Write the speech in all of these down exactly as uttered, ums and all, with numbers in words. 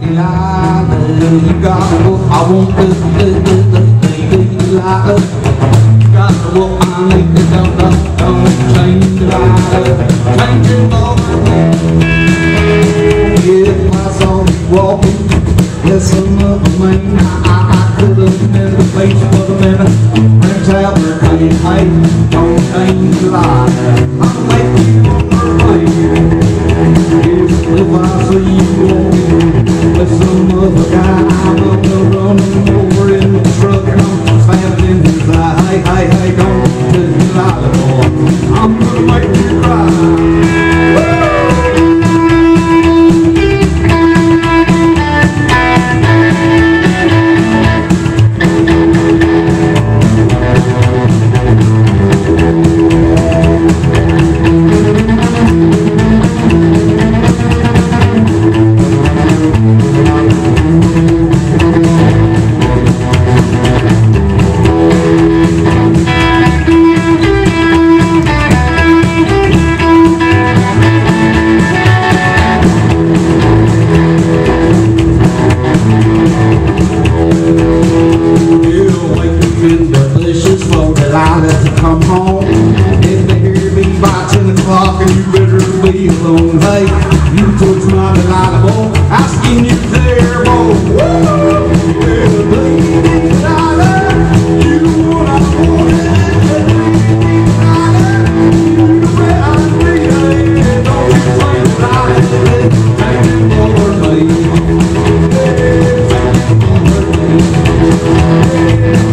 Delilah, you got what I want, the, the, the, the, the, Delilah. You got what I need, the, don't, don't, don't change, Delilah. Change it all. If I saw you walking, there's some other man, I, I, I could have been the place for the minute. Rent out her clean, hey, don't change, Delilah. I'm waiting on the plane. If I see you walking with some other guy, I'm gonna run him over in the truck and I'm slamming in his eye. Hey, hey, hey, don't Delilah, boy, I'm gonna make you cry. To come home, if they hear me by ten o'clock and you better be alone. Hey, you touch my Delilah, boy, asking you there, boy. Whoa, yeah, baby Delilah, you what I wanted, Delilah, you the way I feel, yeah, don't you play Delilah, take it over me, yeah, take it over me, yeah.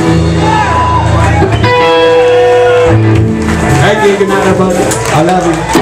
Good night, everybody. I love you.